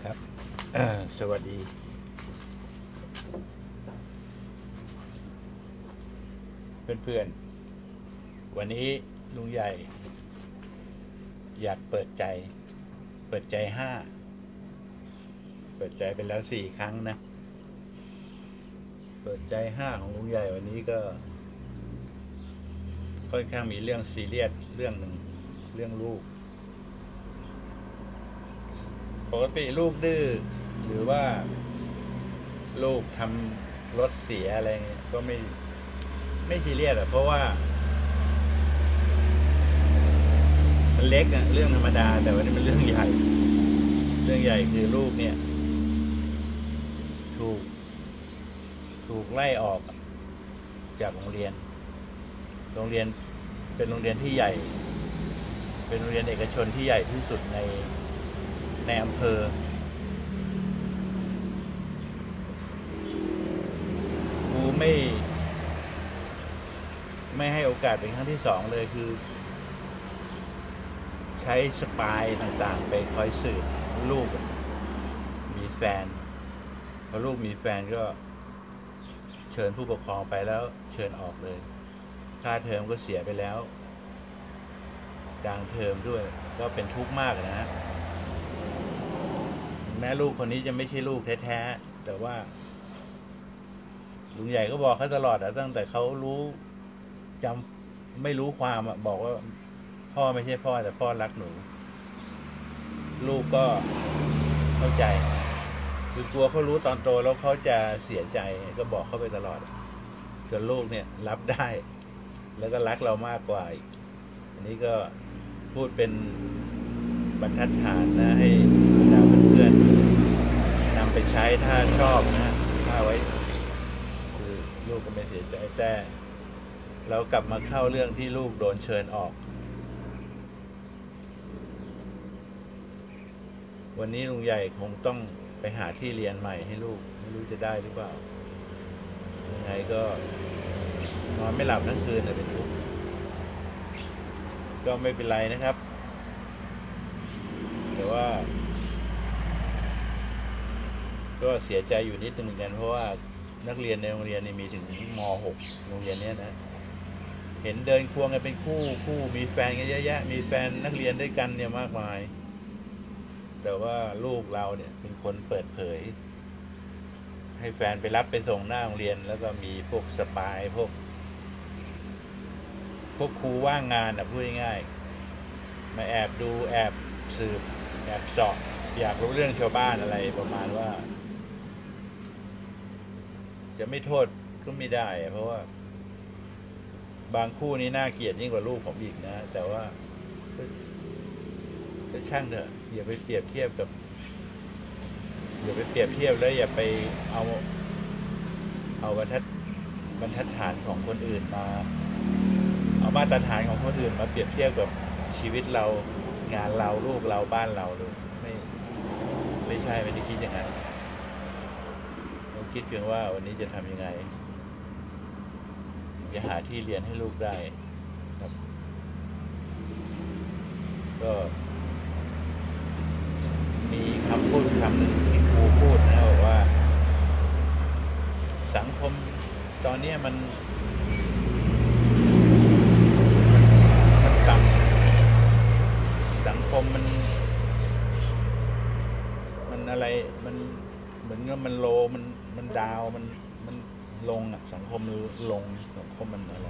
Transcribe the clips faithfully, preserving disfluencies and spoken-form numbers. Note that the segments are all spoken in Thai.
ครับสวัสดีเพื่อนๆวันนี้ลุงใหญ่อยากเปิดใจเปิดใจห้าเปิดใจไปแล้วสี่ครั้งนะเปิดใจห้าของลุงใหญ่วันนี้ก็ค่อนข้างมีเรื่องซีเรียสเรื่องหนึ่งเรื่องลูกปกติลูกดื้อหรือว่าลูกทำรถเสียอะไรก็ไม่ไม่ซีเรียสอะเพราะว่ามันเล็กอะเรื่องธรรมดาแต่วันนี้มันเรื่องใหญ่เรื่องใหญ่คือลูกเนี่ยถูกถูกไล่ออกจากโรงเรียนโรงเรียนเป็นโรงเรียนที่ใหญ่เป็นโรงเรียนเอกชนที่ใหญ่ที่สุดในในอำเภอครูไม่ไม่ให้โอกาสเป็นครั้งที่สองเลยคือใช้สปายต่างๆไปคอยสืบลูกมีแฟนพอลูกมีแฟนก็เชิญผู้ปกครองไปแล้วเชิญออกเลยค่าเทอมก็เสียไปแล้วกลางเทอมด้วยก็เป็นทุกข์มากนะแม่ลูกคนนี้จะไม่ใช่ลูกแท้ๆแต่ว่าลุงใหญ่ก็บอกเขาตลอดอะตั้งแต่เขารู้จำไม่รู้ความอะบอกว่าพ่อไม่ใช่พ่อแต่พ่อรักหนูลูกก็เข้าใจคือกลัวเขารู้ตอนโตแล้วเขาจะเสียใจก็บอกเขาไปตลอดจนลูกเนี่ยรับได้แล้วก็รักเรามากกว่าอีกอันนี้ก็พูดเป็นบรรทัดฐานนะให้บรรดาเพื่อนๆนำไปใช้ถ้าชอบนะถ้าไว้คือลูกก็ไม่เสียใจแต่เรากลับมาเข้าเรื่องที่ลูกโดนเชิญออกวันนี้ลุงใหญ่คงต้องไปหาที่เรียนใหม่ให้ลูกไม่รู้จะได้หรือเปล่ายังไงก็นอนไม่หลับทั้งคืนเลยเป็นทุกข์ก็ไม่เป็นไรนะครับแต่ว่าก็เสียใจอยู่นิดนึงเหมือนกันเพราะว่านักเรียนในโรงเรียนนี่มีถึงม หก โรงเรียนนี้นะเห็นเดินควงกันเป็นคู่คู่มีแฟนกันเยอะแยะมีแฟนนักเรียนด้วยกันเนี่ยมากมายแต่ว่าลูกเราเนี่ยเป็นคนเปิดเผยให้แฟนไปรับไปส่งหน้าโรงเรียนแล้วก็มีพวกสปายพวกพวกครูว่างงานอ่ะพูดง่ายๆมาแอบดูแอบสืบแอบเสาะอยากรู้เรื่องชาวบ้านอะไรประมาณว่าจะไม่โทษก็ไม่ได้เพราะว่าบางคู่นี้น่าเกลียดยิ่งกว่าลูกผมอีกนะแต่ว่าก็ช่างเถอะอย่าไปเปรียบเทียบกับอย่าไปเปรียบเทียบแล้วอย่าไปเอาเอาบรรทัดบรรทัดฐานของคนอื่นมาเอามาตรฐานของคนอื่นมาเปรียบเทียบกับชีวิตเรางานเราลูกเราบ้านเราเลยไม่ไม่ใช่ไม่ได้คิดอย่างนั้นเราคิดเพียงว่าวันนี้จะทำยังไงจะหาที่เรียนให้ลูกได้ครับก็มีคำพูดคำหนึ่งที่ครูพูดนะบอกว่าสังคมตอนนี้มันมันต่ำสังคมมันมันอะไรมันเหมือนกับมันโลมันมันดาวมันมันลงอ่ะสังคมมันลงสังคมมันอะไร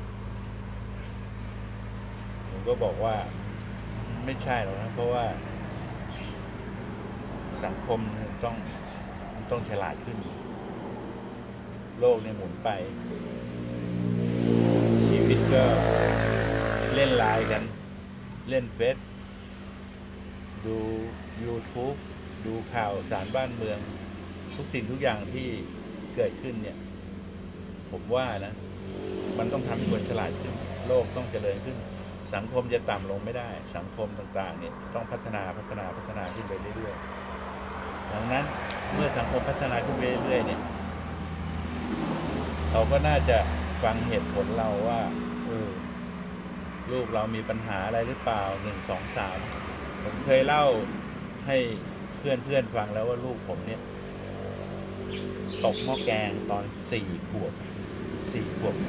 ผมก็บอกว่าไม่ใช่หรอกนะเพราะว่าสังคมต้องต้องฉลาดขึ้นโลกเนี่ยหมุนไปชีวิตก็เล่นไลน์กันเล่นเฟซดู ยูทูบ ดูข่าวสารบ้านเมืองทุกสิ่งทุกอย่างที่เกิดขึ้นเนี่ยผมว่านะมันต้องทำให้คนฉลาดขึ้นโลกต้องเจริญขึ้นสังคมจะต่ำลงไม่ได้สังคมต่างๆเนี่ยต้องพัฒนาพัฒนาพัฒนาขึ้นไปเรื่อยๆดังนั้นเมื่อสังคมพัฒนาขึ้นไปเรื่อยๆเนี่ยเขาก็น่าจะฟังเหตุผลเราว่าเออลูกเรามีปัญหาอะไรหรือเปล่าหนึ่งสองสามผมเคยเล่าให้พื่อนเพื่อนฟังแล้วว่าลูกผมเนี่ยตกหม้อแกงตอนสี่ขวบสี่ขวบ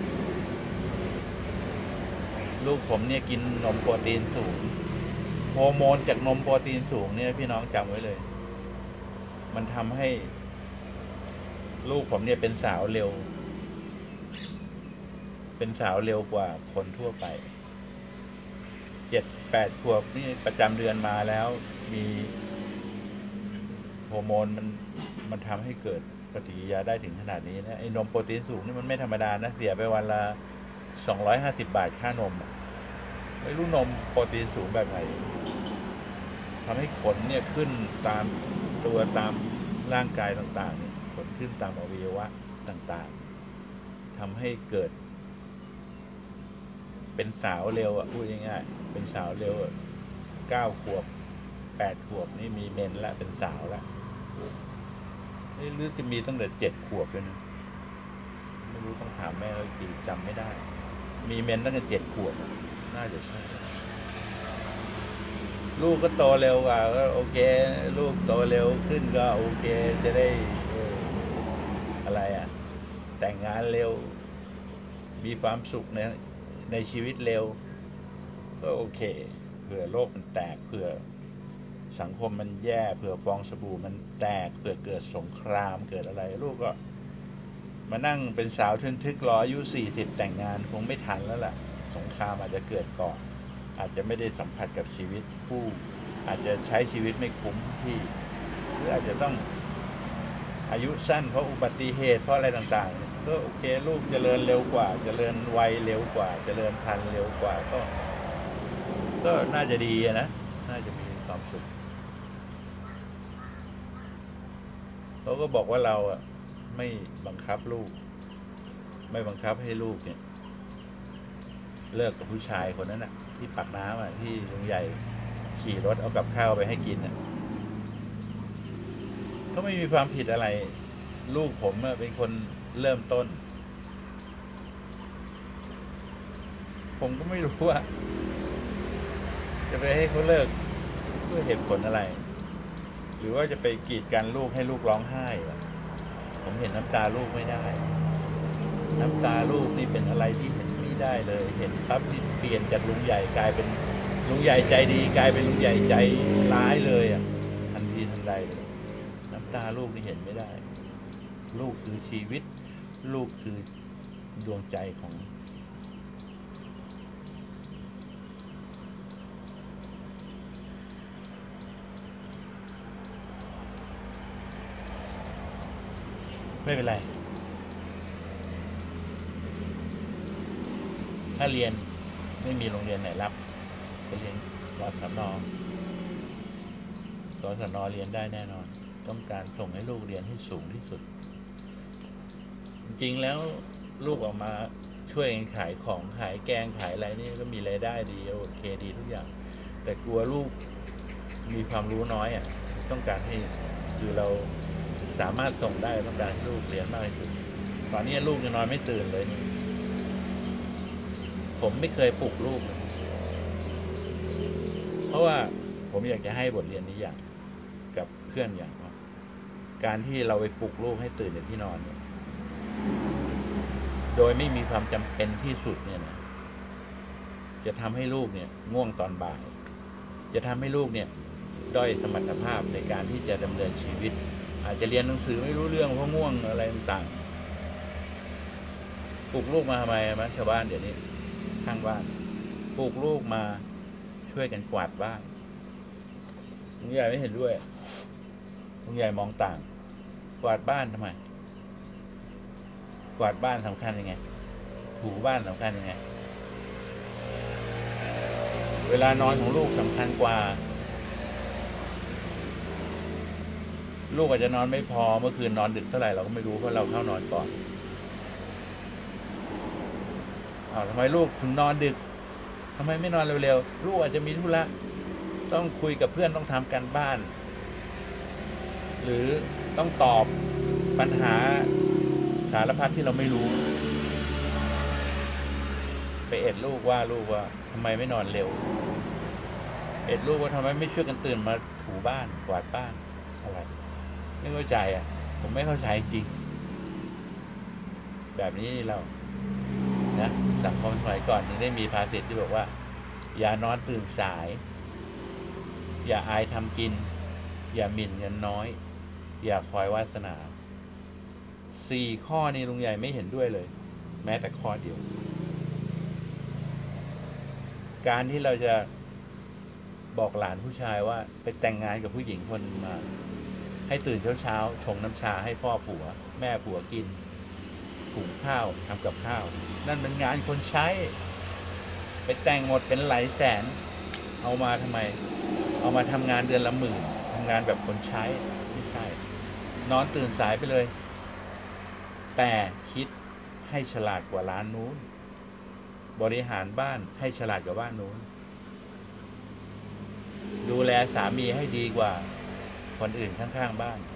ลูกผมเนี่ยกินนมโปรตีนสูงฮอร์โมนจากนมโปรตีนสูงเนี่ยพี่น้องจำไว้เลยมันทำให้ลูกผมเนี่ยเป็นสาวเร็วเป็นสาวเร็วกว่าคนทั่วไปเจ็ดแปดขวบนี่ประจำเดือนมาแล้วมีฮอร์โมนมันมันทำให้เกิดปฏิกิริยาได้ถึงขนาดนี้นะไอ้นมโปรตีนสูงนี่มันไม่ธรรมดานะเสียไปวันละสองร้อยห้าสิบบาทค่านมไม่รู้นมโปรตีนสูงแบบไหนทำให้ขนเนี่ยขึ้นตามตัวตามร่างกายต่างๆขนขึ้นตามอวัยวะต่างๆทำให้เกิดเป็นสาวเร็วอ่ะพูดง่ายๆเป็นสาวเร็วเก้าขวบแปดขวบนี่มีเมนแล้วเป็นสาวแล้วนี่หรือจะมีตั้งแต่เจ็ดขวบเลยนะไม่รู้ต้องถามแม่เรากี่จำไม่ได้มีเมนตั้งแต่เจ็ดขวบน่าจะใช่ลูกก็โตเร็วกว่าก็โอเคลูกโตเร็วขึ้นก็โอเคจะได้อะไรอ่ะแต่งงานเร็วมีความสุขในในชีวิตเร็วก็โอเคเผื่อโลกมันแตกเผื่อสังคมมันแย่เผื่อฟองสบู่มันแตกเผื่อเกิดสงครามเกิดอะไรลูกก็มานั่งเป็นสาวทึนทึกรออายุสี่สิบแต่งงานคงไม่ทันแล้วล่ะสงครามอาจจะเกิดก่อนอาจจะไม่ได้สัมผัสกับชีวิตผู้อาจจะใช้ชีวิตไม่คุ้มที่หรืออาจจะต้องอายุสั้นเพราะอุบัติเหตุเพราะอะไรต่างๆก็โอเคลูกเจริญเร็วกว่าเจริญวัยเร็วกว่าเจริญพันธุ์เร็วกว่าก็ก็น่าจะดีนะน่าจะมีความสุขเขาก็บอกว่าเราอ่ะไม่บังคับลูกไม่บังคับให้ลูกเนี่ยเลิกกับผู้ชายคนนั้นน่ะที่ปากน้ำอ่ะที่ลุงใหญ่ขี่รถเอากับข้าวไปให้กินอ่ะก็ไม่มีความผิดอะไรลูกผมเป็นคนเริ่มต้นผมก็ไม่รู้ว่าจะไปให้เขาเลิกด้วยเหตุผลอะไรหรือว่าจะไปกีดกันลูกให้ลูกร้องไห้ผมเห็นน้ำตาลูกไม่ได้น้ำตาลูกนี่เป็นอะไรที่เห็นไม่ได้เลยเห็นปั๊บที่เปลี่ยนจากลุงใหญ่กลายเป็นลุงใหญ่ใจดีกลายเป็นลุงใหญ่ใจร้ายเลยอ่ะทันทีทันใดเลยน้ำตาลูกนี่เห็นไม่ได้ลูกคือชีวิตลูกคือดวงใจของไม่เป็นไรถ้าเรียนไม่มีโรงเรียนไหนรับไปเรียนกศนกศนเรียนได้แน่นอนต้องการส่งให้ลูกเรียนให้สูงที่สุดจริงๆแล้วลูกออกมาช่วยขายของขายแกงขายอะไรนี่ก็มีรายได้ดีโอเคดีทุกอย่างแต่กลัวลูกมีความรู้น้อยอ่ะต้องการให้คือเราสามารถส่งได้ต้องการให้ลูกเรียนมากที่สุดตอนนี้ลูกยังนอนไม่ตื่นเลยผมไม่เคยปลุกลูกเลยเพราะว่าผมอยากจะให้บทเรียนนี้อย่างกับเพื่อนอย่างว่าการที่เราไปปลุกลูกให้ตื่นในที่นอนเนี่ยโดยไม่มีความจำเป็นที่สุดเนี่ยนะจะทำให้ลูกเนี่ยง่วงตอนบ่ายจะทำให้ลูกเนี่ยด้อยสมรรถภาพในการที่จะดำเนินชีวิตอาจจะเรียนหนังสือไม่รู้เรื่องเพราะง่วงอะไรต่างๆปลุกลูกมาทำไมมั้ยชาวบ้านเดี๋ยวนี้ข้างบ้านปลุกลูกมาช่วยกันกวาดบ้านลุงใหญ่ไม่เห็นด้วยลุงใหญ่มองต่างกวาดบ้านทำไมกวาดบ้านสำคัญยังไงถูบ้านสำคัญยังไงเวลานอนของลูกสำคัญกว่าลูกอาจจะนอนไม่พอเมื่อคืนนอนดึกเท่าไหร่เราก็ไม่รู้เพราะเราเข้านอนก่อนอ้าวทำไมลูกถึงนอนดึกทำไมไม่นอนเร็วๆลูกอาจจะมีธุระต้องคุยกับเพื่อนต้องทำการบ้านหรือต้องตอบปัญหาสารพัดที่เราไม่รู้ไปเอ็ดลูกว่าลูกว่าทำไมไม่นอนเร็วเอ็ดลูกว่าทำไมไม่ช่วยกันตื่นมาถูบ้านกวาดบ้านอะไรไม่เข้าใจอ่ะผมไม่เข้าใจจริงแบบนี้เรานะสังคมสมัยก่อนถึงได้มีภาษิตที่บอกว่าอย่านอนตื่นสายอย่าอายทำกินอย่าหมิ่นเงินน้อยอย่าคอยวาสนาสี่ข้อนี้ลุงใหญ่ไม่เห็นด้วยเลยแม้แต่ข้อเดียวการที่เราจะบอกหลานผู้ชายว่าไปแต่งงานกับผู้หญิงคนมาให้ตื่นเช้าๆชงน้ำชาให้พ่อผัวแม่ผัวกินหุงข้าวทำกับข้าวนั่นเป็นงานคนใช้ไปแต่งหมดเป็นหลายแสนเอามาทำไมเอามาทำงานเดือนละหมื่นทำงานแบบคนใช้ไม่ใช่นอนตื่นสายไปเลยแต่คิดให้ฉลาดกว่าร้านนู้นบริหารบ้านให้ฉลาดกว่าบ้านนู้นดูแลสามีให้ดีกว่าคนอื่นข้างๆบ้าน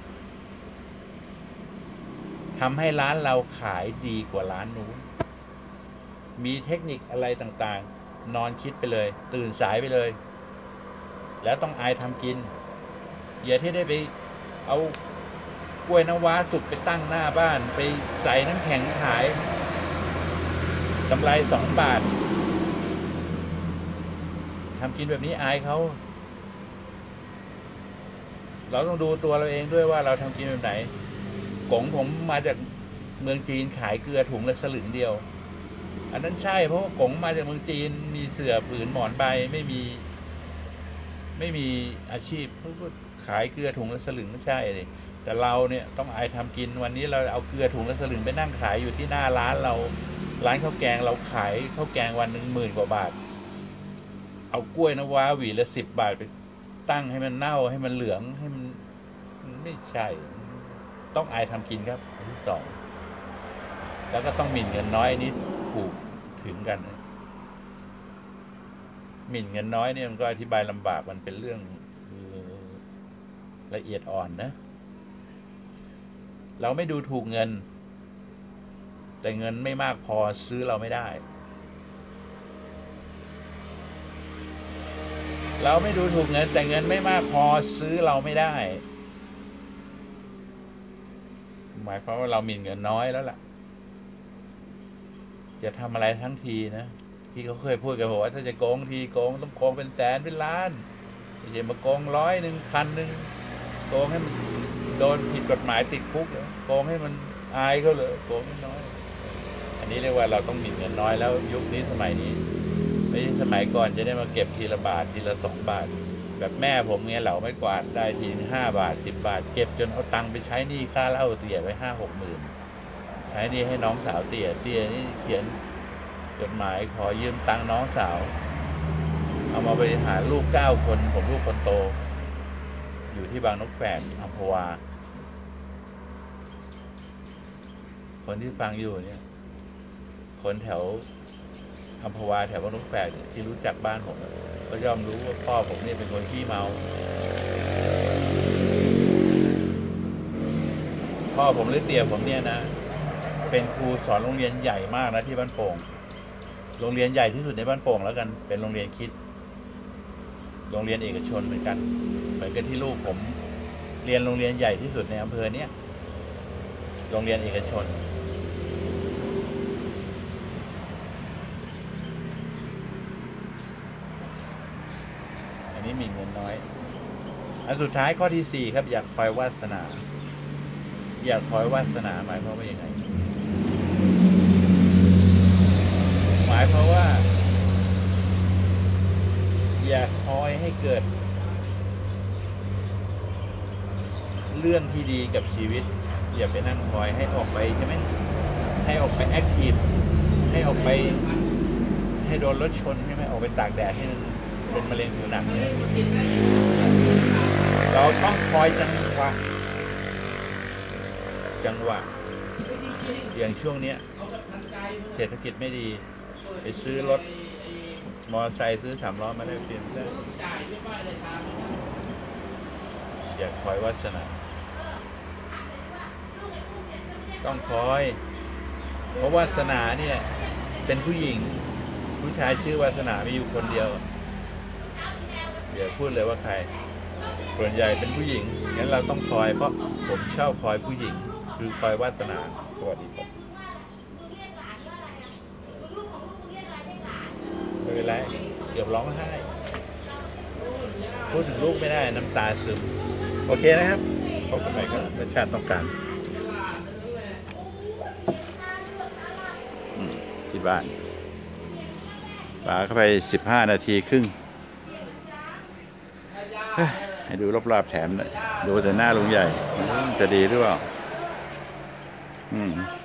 ทำให้ร้านเราขายดีกว่าร้านนู้นมีเทคนิคอะไรต่างๆนอนคิดไปเลยตื่นสายไปเลยแล้วต้องอายทำกินอย่าที่ได้ไปเอากล้วยน้ำว้าสุกไปตั้งหน้าบ้านไปใส่น้ำแข็งขายกำไรสองบาททำกินแบบนี้อายเขาเราต้องดูตัวเราเองด้วยว่าเราทำกินแบบไหนกงผมมาจากเมืองจีนขายเกลือถุงละสลึงเดียวอันนั้นใช่เพราะว่ากงมาจากเมืองจีนมีเสื่อผืนหมอนใบไม่มีไม่มีอาชีพขายเกลือถุงละสลึงไม่ใช่เลยแต่เราเนี่ยต้องอายทำกินวันนี้เราเอาเกลือถุงละสลึงไปนั่งขายอยู่ที่หน้าร้านเราร้านข้าวแกงเราขายข้าวแกงวันหนึ่งหมื่นกว่าบาทเอากล้วยน้ำว้าหวีละสิบบาทไปตั้งให้มันเน่าให้มันเหลืองให้มันไม่ใช่ต้องอายทำกินครับอันที่สองแล้วก็ต้องหมิ่นเงินน้อยนี้ถูกถึงกันหมิ่นเงินน้อยเนี่ยมันก็อธิบายลำบากมันเป็นเรื่องละเอียดอ่อนนะเราไม่ดูถูกเงินแต่เงินไม่มากพอซื้อเราไม่ได้เราไม่ดูถูกเงินแต่เงินไม่มากพอซื้อเราไม่ได้หมายความว่าเรามีเงินน้อยแล้วล่ะจะทำอะไรทั้งทีนะที่เขาเคยพูดกันบอกว่าถ้าจะโกงทีโกงต้องโกงเป็นแสนเป็นล้านไม่ใช่มาโกงร้อยหนึ่งพันหนึ่งโกงให้มันโดนผิดกฎหมายติดคุกเลยโกงให้มันอายเขาเลยโกงน้อยอันนี้เรียกว่าเราต้องมีเงินน้อยแล้วยุคนี้สมัยนี้ไม่ใช่สมัยก่อนจะได้มาเก็บทีละบาททีละสองบาทแบบแม่ผมเงี้ยเหล่าไม่กวาดได้ทีห้าบาทสิบบาทเก็บจนเอาตังค์ไปใช้หนี้ค่าเหล้าเตี่ยไปห้าหกหมื่นใช้หนี้ให้น้องสาวเตี่ยเตี่ยนี่เขียนจดหมายขอยืมตังค์น้องสาวเอามาบริหารลูกเก้าคนผมลูกคนโตอยู่ที่บางนกแฝกอัมพวาคนที่ฟังอยู่เนี่ยคนแถวอัมพวาแถวบางนกแฝกที่รู้จักบ้านผมก็ย่อมรู้ว่าพ่อผมเนี่ยเป็นคนขี้เมาพ่อผมหรือเตี่ยผมเนี่ยนะเป็นครูสอนโรงเรียนใหญ่มากนะที่บ้านโป่งโรงเรียนใหญ่ที่สุดในบ้านโป่งแล้วกันเป็นโรงเรียนคิดโรงเรียนเอกชนเหมือนกันเหมือนกันที่ลูกผมเรียนโรงเรียนใหญ่ที่สุดในอำเภอเนี้ยโรงเรียนเอกชนอันนี้มีเงินน้อยอันสุดท้ายข้อที่สี่ครับอยากคอยวาสนาอยากคอยวาสนาหมายความว่ายังไงหมายความว่าอยากคอยให้เกิดเรื่องที่ดีกับชีวิตอย่าไปนั่งคอยให้ออกไปใช่ไหมให้ออกไปแอคทีฟให้ออกไปให้โดนรถชนใช่ไหมออกไปตากแดดให้เป็นมะเร็งผิวหนังเนี่ยเราต้องคอยจังหวะจังหวะอย่างช่วงเนี้ยเศรษฐกิจไม่ดีไปซื้อรถมอเตอร์ไซค์ซื้อสามล้อมาได้เปลี่ยนได้อย่าคอยวาสนาต้องคอยเพราะวาสนาเนี่ยเป็นผู้หญิงผู้ชายชื่อวาสนามีอยู่คนเดียวเดี๋ยวพูดเลยว่าใครส่วนใหญ่เป็นผู้หญิงงั้นเราต้องคอยเพราะผมชอบคอยผู้หญิง คือคอยวาสนาสวัสดีครับไม่เป็นไรเกือบร้องไห้พูดถึงลูกไม่ได้น้ำตาซึมโอเคนะครับพบกันใหม่ครับประชาติต้องการที่บ้านปาเข้าไปสิบห้านาทีครึ่งให้ดูรอบๆแถมหน่อยดูแต่หน้าลุงใหญ่จะดีหรือเปล่าอืม